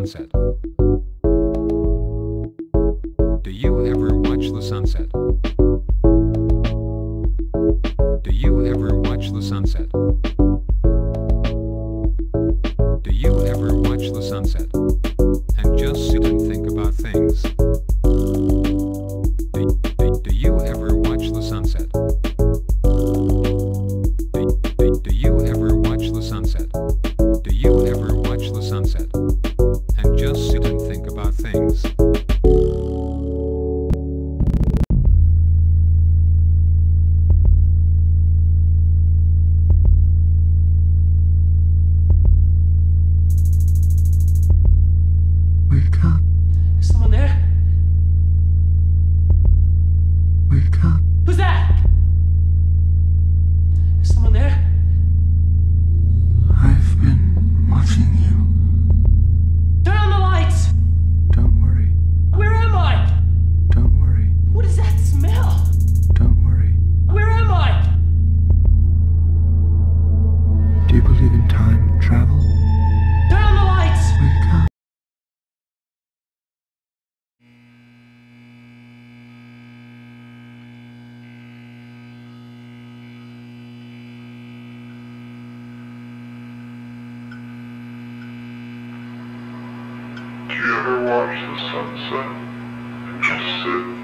sunset? Do you ever watch the sunset? Do you ever watch the sunset? Do you ever watch the sunset and just sit and think about things? Do you ever watch the sunset? Do you ever watch the sunset? Do you ever watch the sunset and just sit and think about things? Wake up. Is someone there? Wake up. Who's that? Is someone there? I've been watching you. Turn on the lights! Don't worry. Where am I? Don't worry. What is that smell? Don't worry. Where am I? Do you believe in time travel? Turn on the lights! Wake up. Do you ever watch the sunset and just sit